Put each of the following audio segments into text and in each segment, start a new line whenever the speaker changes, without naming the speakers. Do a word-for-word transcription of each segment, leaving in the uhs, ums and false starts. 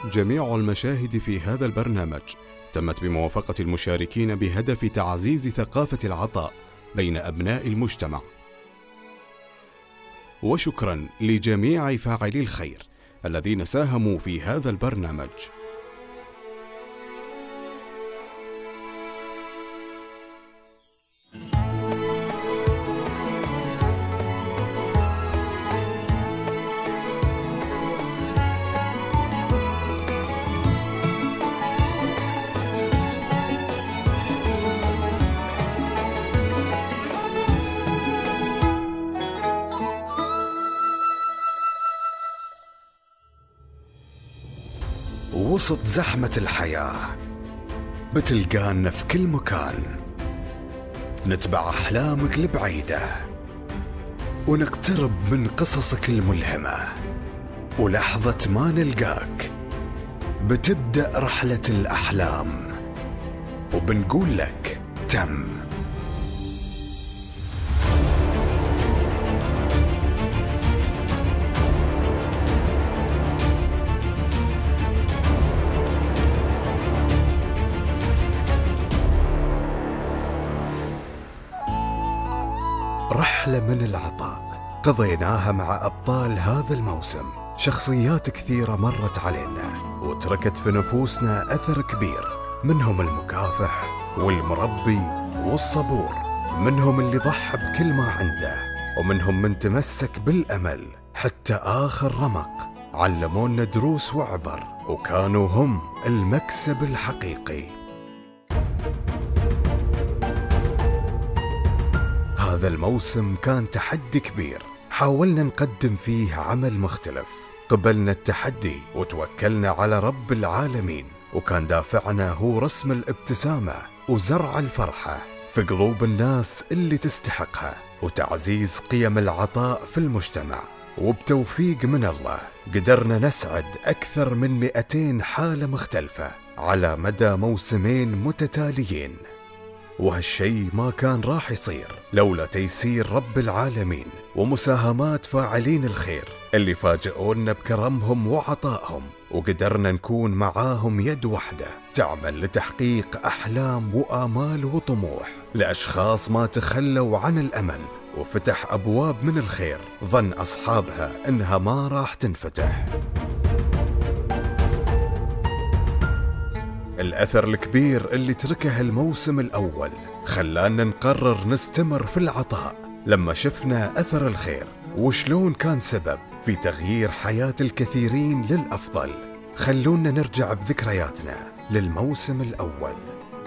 جميع المشاهد في هذا البرنامج تمت بموافقة المشاركين بهدف تعزيز ثقافة العطاء بين أبناء المجتمع. وشكرا لجميع فاعلي الخير الذين ساهموا في هذا البرنامج.
وسط زحمة الحياة بتلقانا في كل مكان، نتبع أحلامك البعيدة ونقترب من قصصك الملهمة، ولحظة ما نلقاك بتبدأ رحلة الأحلام وبنقول لك تم. رحلة من العطاء قضيناها مع أبطال هذا الموسم، شخصيات كثيرة مرت علينا وتركت في نفوسنا أثر كبير، منهم المكافح والمربي والصبور، منهم اللي ضحى بكل ما عنده، ومنهم من تمسك بالأمل حتى آخر رمق، علمونا دروس وعبر وكانوا هم المكسب الحقيقي. هذا الموسم كان تحدي كبير، حاولنا نقدم فيه عمل مختلف، قبلنا التحدي وتوكلنا على رب العالمين، وكان دافعنا هو رسم الابتسامة وزرع الفرحة في قلوب الناس اللي تستحقها، وتعزيز قيم العطاء في المجتمع. وبتوفيق من الله قدرنا نسعد أكثر من مئتين حالة مختلفة على مدى موسمين متتاليين، وهالشي ما كان راح يصير لولا تيسير رب العالمين ومساهمات فاعلين الخير اللي فاجئونا بكرمهم وعطائهم، وقدرنا نكون معاهم يد واحدة تعمل لتحقيق أحلام وآمال وطموح لأشخاص ما تخلوا عن الأمل، وفتح أبواب من الخير ظن أصحابها إنها ما راح تنفتح. الأثر الكبير اللي تركه الموسم الأول خلانا نقرر نستمر في العطاء لما شفنا أثر الخير وشلون كان سبب في تغيير حياة الكثيرين للأفضل. خلونا نرجع بذكرياتنا للموسم الأول.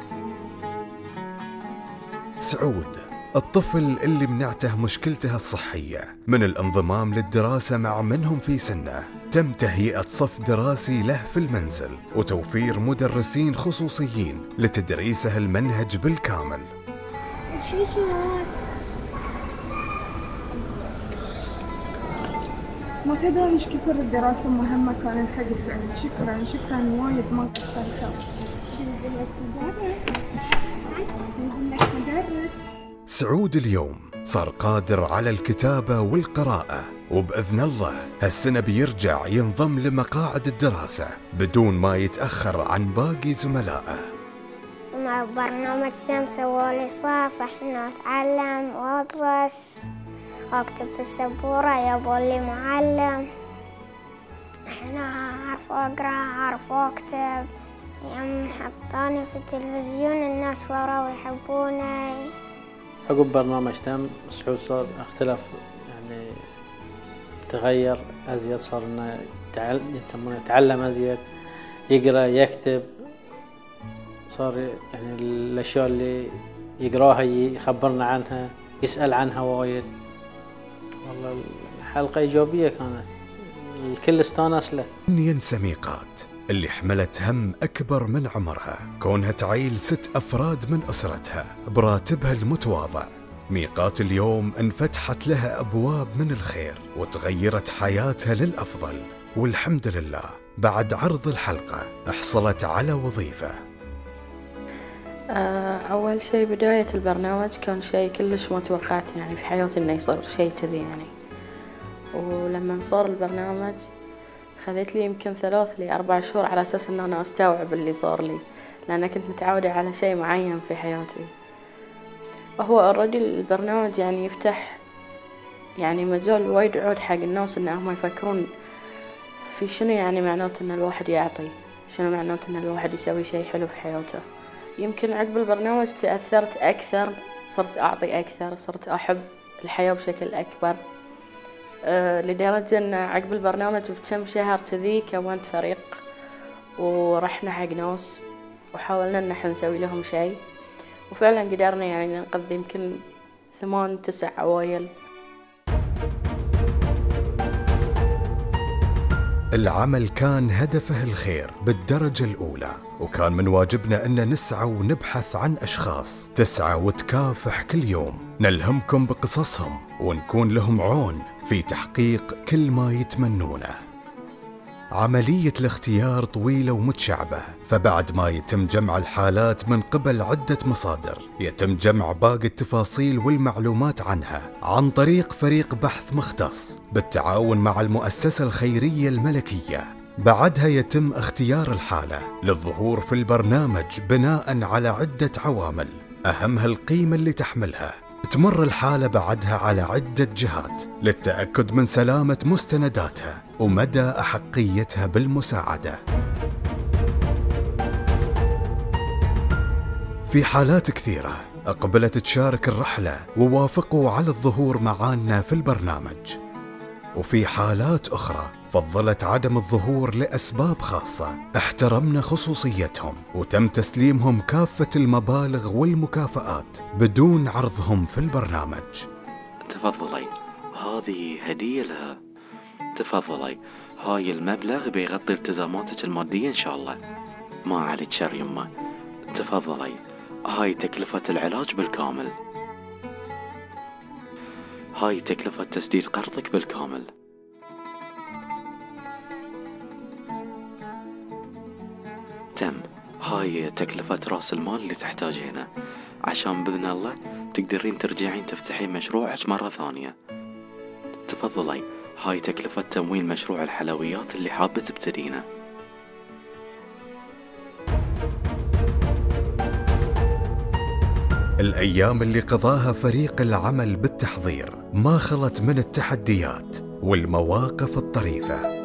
سعود، الطفل اللي منعته مشكلته الصحية من الانضمام للدراسة مع منهم في سنه، تم تهيئة صف دراسي له في المنزل وتوفير مدرسين خصوصيين لتدريسه المنهج بالكامل.
ما تدري ايش كثر الدراسة مهمة كانت حق سعود. شكرا شكرا وايد ما قصرتوا.
سعود اليوم صار قادر على الكتابة والقراءة، وبإذن الله هالسنة بيرجع ينضم لمقاعد الدراسة بدون ما يتأخر عن باقي زملائه.
مع برنامج سم سوولي صافحنا أتعلم وأدرس وأكتب في السبورة يبون لي معلم. أنا أعرف أقرأ أعرف أكتب، يوم حطاني في التلفزيون الناس صاروا يحبوني.
عقب برنامج تم سعود صار اختلف، يعني تغير أزيد، صار إنه يسمونه يتعلم أزيد، يقرأ يكتب، صار يعني الأشياء اللي يقراها يخبرنا عنها، يسأل عنها وايد. والله الحلقة إيجابية كانت، الكل استانس له.
ينسى ميقات اللي حملت هم أكبر من عمرها كونها تعيل ست أفراد من أسرتها براتبها المتواضع. ميقات اليوم انفتحت لها أبواب من الخير وتغيرت حياتها للأفضل، والحمد لله بعد عرض الحلقة حصلت على وظيفة.
أول شيء بداية البرنامج كان شيء كلش ما توقعت يعني في حياتي إنه يصير شيء كذي يعني، ولما صار البرنامج خذت لي يمكن ثلاث لأربع شهور على أساس أن أنا أستوعب اللي صار لي، لأن كنت متعودة على شيء معين في حياتي. هو الرجل البرنامج يعني يفتح يعني مجال وايد عود حق الناس إنهم يفكرون في شنو يعني معناته إن الواحد يعطي، شنو معناته إن الواحد يسوي شيء حلو في حياته. يمكن عقب البرنامج تأثرت أكثر، صرت أعطي أكثر، صرت أحب الحياة بشكل أكبر، أه لدرجة أن عقب البرنامج بكم شهر كذي كونت فريق ورحنا حق ناس وحاولنا أن احنا نسوي لهم شيء، وفعلا قدرنا يعني ننقذ يمكن ثمان تسع عوائل.
العمل كان هدفه الخير بالدرجة الأولى، وكان من واجبنا أن نسعى ونبحث عن أشخاص تسعى وتكافح كل يوم نلهمكم بقصصهم ونكون لهم عون في تحقيق كل ما يتمنونه. عملية الاختيار طويلة ومتشعبة، فبعد ما يتم جمع الحالات من قبل عدة مصادر يتم جمع باقي التفاصيل والمعلومات عنها عن طريق فريق بحث مختص بالتعاون مع المؤسسة الخيرية الملكية. بعدها يتم اختيار الحالة للظهور في البرنامج بناء على عدة عوامل، أهمها القيمة اللي تحملها. تمر الحالة بعدها على عدة جهات للتأكد من سلامة مستنداتها ومدى أحقيتها بالمساعدة. في حالات كثيرة أقبلت تشارك الرحلة ووافقوا على الظهور معانا في البرنامج، وفي حالات أخرى فضلت عدم الظهور لأسباب خاصة احترمنا خصوصيتهم وتم تسليمهم كافة المبالغ والمكافآت بدون عرضهم في البرنامج.
تفضلي، هذه هدية لها. تفضلي، هاي المبلغ بيغطي التزاماتك المادية إن شاء الله، ما عليك شر يمه. تفضلي، هاي تكلفة العلاج بالكامل، هاي تكلفة تسديد قرضك بالكامل. تم، هاي تكلفة رأس المال اللي تحتاجينه عشان بإذن الله تقدرين ترجعين تفتحين مشروعك مرة ثانية. تفضلي، هاي تكلفة تمويل مشروع الحلويات اللي حابة تبتدينه.
الأيام اللي قضاها فريق العمل بالتحضير ما خلت من التحديات والمواقف الطريفة.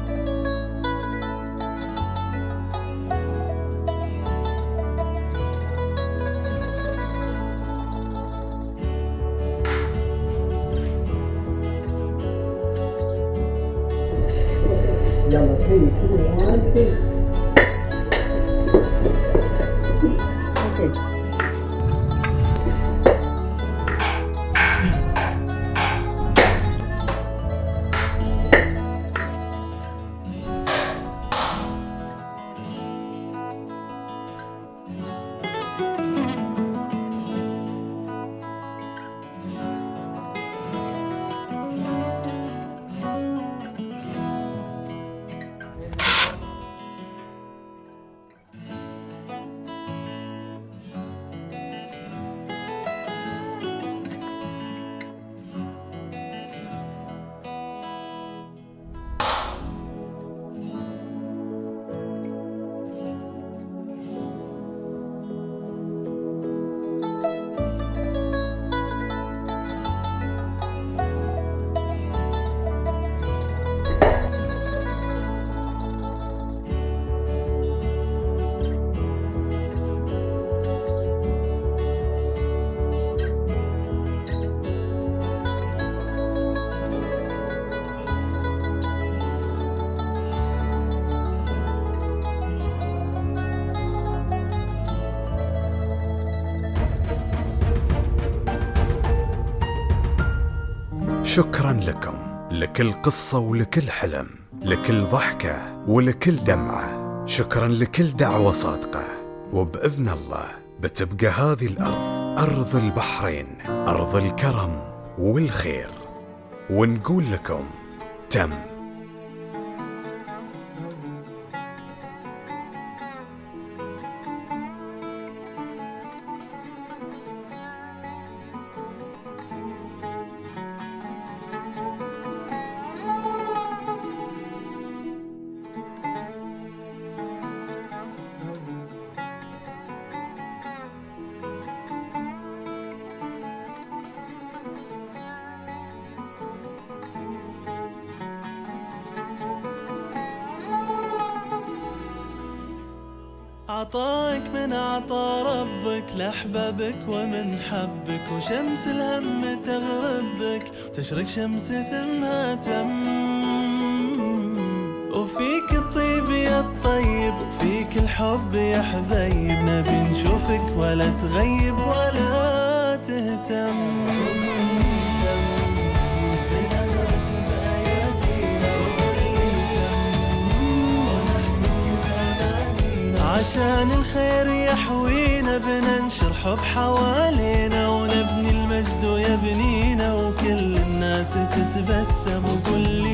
شكرا لكم، لكل قصة ولكل حلم، لكل ضحكة ولكل دمعة. شكرا لكل دعوة صادقة، وبإذن الله بتبقى هذه الأرض أرض البحرين، أرض الكرم والخير. ونقول لكم تم.
عطاك من عطا ربك لأحبابك ومن حبك، وشمس الهم تغربك تشرق شمس اسمها تم. وفيك الطيب يا الطيب وفيك الحب يا حبيب، نبي نشوفك ولا تغيب ولا تهتم. عشان الخير يحوينا بننشر حب حوالينا، ونبني المجد ويبنينا وكل الناس تتبسم وكل